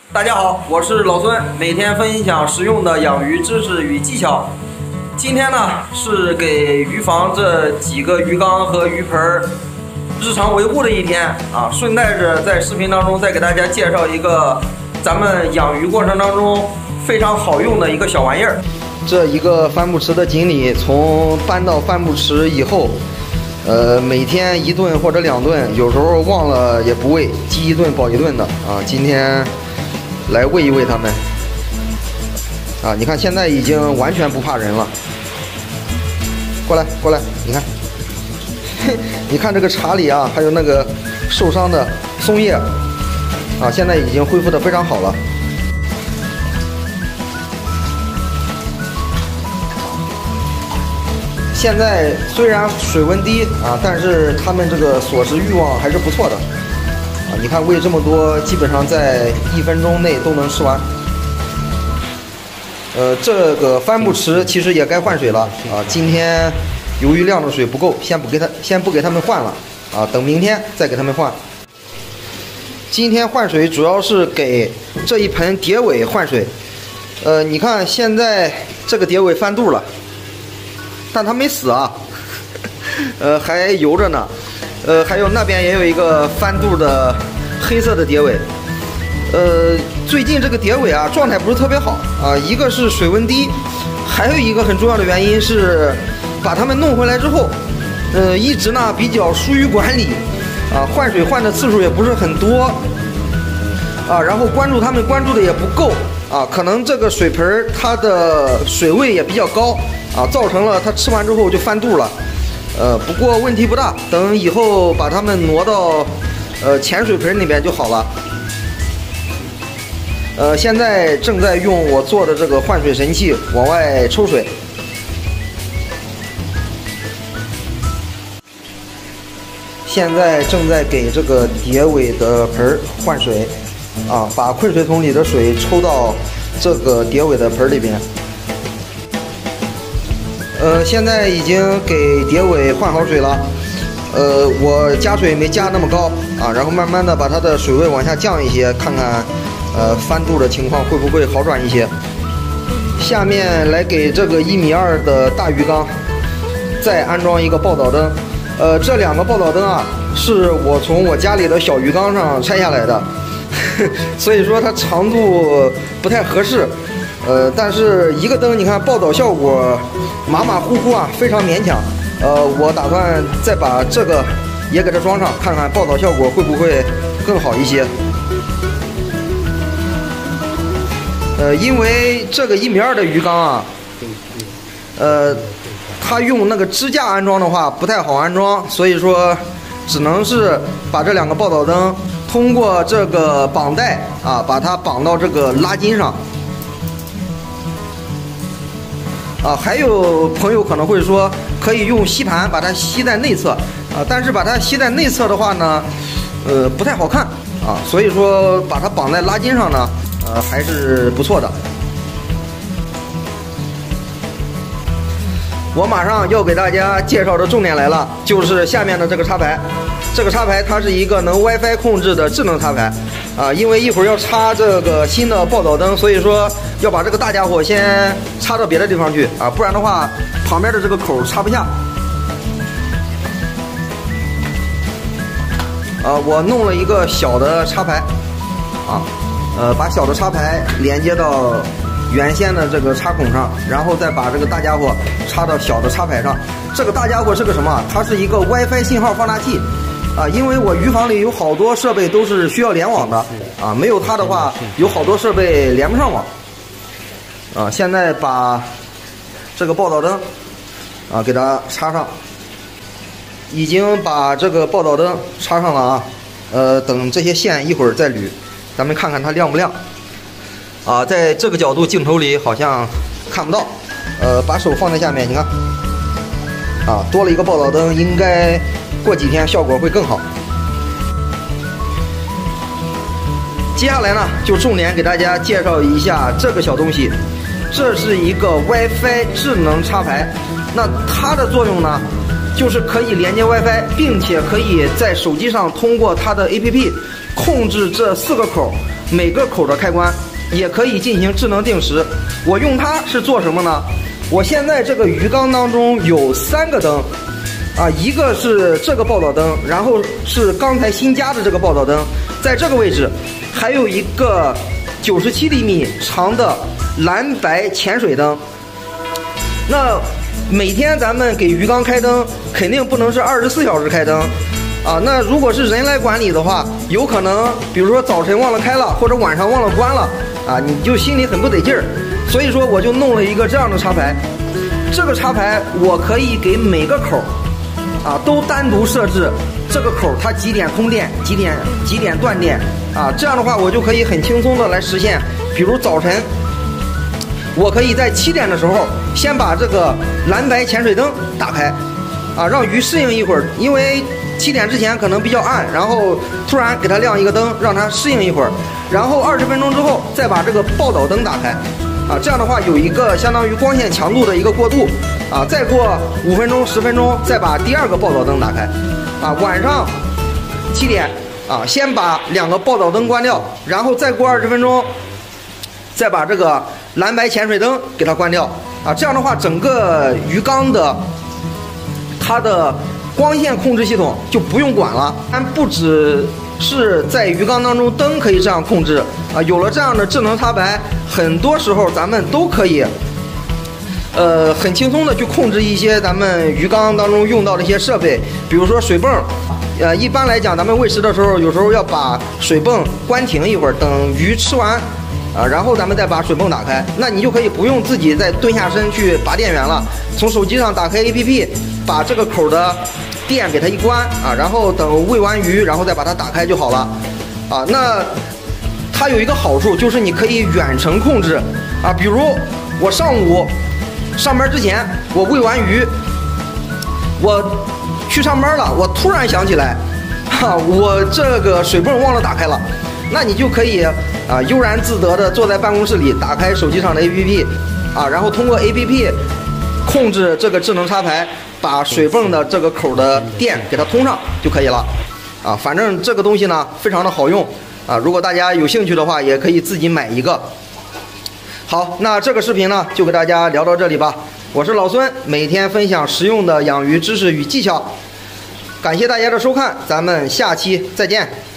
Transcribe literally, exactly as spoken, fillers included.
大家好，我是老孙，每天分享实用的养鱼知识与技巧。今天呢是给鱼房这几个鱼缸和鱼盆日常维护的一天啊，顺带着在视频当中再给大家介绍一个咱们养鱼过程当中非常好用的一个小玩意儿。这一个帆布池的锦鲤，从搬到帆布池以后，呃，每天一顿或者两顿，有时候忘了也不喂，饥一顿饱一顿的啊。今天来喂一喂它们啊！你看现在已经完全不怕人了。过来，过来，你看，你看这个查理啊，还有那个受伤的松叶啊，现在已经恢复得非常好了。现在虽然水温低啊，但是它们这个索食欲望还是不错的啊！你看喂这么多，基本上在一分钟内都能吃完。呃，这个帆布池其实也该换水了啊！今天由于晾的水不够，先不给它，先不给它们换了啊，等明天再给它们换。今天换水主要是给这一盆蝶尾换水。呃，你看现在这个蝶尾翻肚了，但它没死啊，呃，还游着呢。呃，还有那边也有一个翻肚的黑色的蝶尾。呃，最近这个蝶尾啊，状态不是特别好啊。一个是水温低，还有一个很重要的原因是，把它们弄回来之后，呃，一直呢比较疏于管理，啊，换水换的次数也不是很多，啊，然后关注它们关注的也不够，啊，可能这个水盆它的水位也比较高，啊，造成了它吃完之后就翻肚了，呃，不过问题不大，等以后把它们挪到呃浅水盆那边就好了。呃，现在正在用我做的这个换水神器往外抽水。现在正在给这个蝶尾的盆换水，啊，把困水桶里的水抽到这个蝶尾的盆里边。呃，现在已经给蝶尾换好水了。呃，我加水没加那么高啊，然后慢慢的把它的水位往下降一些，看看。呃，翻肚的情况会不会好转一些？下面来给这个一米二的大鱼缸再安装一个报道灯。呃，这两个报道灯啊，是我从我家里的小鱼缸上拆下来的，所以说它长度不太合适。呃，但是一个灯，你看报道效果马马虎虎啊，非常勉强。呃，我打算再把这个也给它装上，看看报道效果会不会更好一些。呃，因为这个一米二的鱼缸啊，呃，它用那个支架安装的话不太好安装，所以说只能是把这两个报道灯通过这个绑带啊，把它绑到这个拉筋上。啊，还有朋友可能会说，可以用吸盘把它吸在内侧啊，但是把它吸在内侧的话呢，呃，不太好看啊，所以说把它绑在拉筋上呢。呃，还是不错的。我马上要给大家介绍的重点来了，就是下面的这个插排。这个插排它是一个能 WiFi 控制的智能插排啊，因为一会儿要插这个新的报道灯，所以说要把这个大家伙先插到别的地方去啊，不然的话旁边的这个口插不下。啊，我弄了一个小的插排啊。呃，把小的插排连接到原先的这个插孔上，然后再把这个大家伙插到小的插排上。这个大家伙是个什么？它是一个 WiFi 信号放大器啊，因为我鱼房里有好多设备都是需要联网的啊，没有它的话，有好多设备连不上网啊。现在把这个报道灯啊给它插上，已经把这个报道灯插上了啊。呃，等这些线一会儿再捋。咱们看看它亮不亮啊？在这个角度镜头里好像看不到，呃，把手放在下面，你看，啊，多了一个报道灯，应该过几天效果会更好。接下来呢，就重点给大家介绍一下这个小东西，这是一个 WiFi 智能插排，那它的作用呢，就是可以连接 WiFi， 并且可以在手机上通过它的 A P P 控制这四个口每个口的开关，也可以进行智能定时。我用它是做什么呢？我现在这个鱼缸当中有三个灯，啊，一个是这个报道灯，然后是刚才新加的这个报道灯，在这个位置，还有一个九十七厘米长的蓝白潜水灯。那每天咱们给鱼缸开灯，肯定不能是二十四小时开灯，啊，那如果是人来管理的话，有可能比如说早晨忘了开了，或者晚上忘了关了，啊，你就心里很不得劲儿。所以说我就弄了一个这样的插排，这个插排我可以给每个口，啊，都单独设置这个口它几点通电，几点几点断电，啊，这样的话我就可以很轻松的来实现。比如早晨，我可以在七点的时候先把这个蓝白潜水灯打开，啊，让鱼适应一会儿，因为七点之前可能比较暗，然后突然给它亮一个灯，让它适应一会儿，然后二十分钟之后再把这个报道灯打开，啊，这样的话有一个相当于光线强度的一个过渡，啊，再过五分钟十分钟再把第二个报道灯打开，啊，晚上七点啊，先把两个报道灯关掉，然后再过二十分钟再把这个蓝白潜水灯给它关掉，啊，这样的话整个鱼缸的它的光线控制系统就不用管了。但不只是在鱼缸当中灯可以这样控制啊，有了这样的智能插排，很多时候咱们都可以呃很轻松的去控制一些咱们鱼缸当中用到的一些设备，比如说水泵。呃，一般来讲，咱们喂食的时候，有时候要把水泵关停一会儿，等鱼吃完，啊，然后咱们再把水泵打开，那你就可以不用自己再蹲下身去拔电源了，从手机上打开 A P P， 把这个口的电给它一关，啊，然后等喂完鱼，然后再把它打开就好了，啊，那它有一个好处就是你可以远程控制，啊，比如我上午上班之前，我喂完鱼，我去上班了，我突然想起来，哈，我这个水泵忘了打开了，那你就可以啊悠然自得的坐在办公室里，打开手机上的 A P P， 啊，然后通过 A P P 控制这个智能插排，把水泵的这个口的电给它通上就可以了，啊，反正这个东西呢非常的好用，啊，如果大家有兴趣的话，也可以自己买一个。好，那这个视频呢就给大家聊到这里吧。我是老孙，每天分享实用的养鱼知识与技巧，感谢大家的收看，咱们下期再见。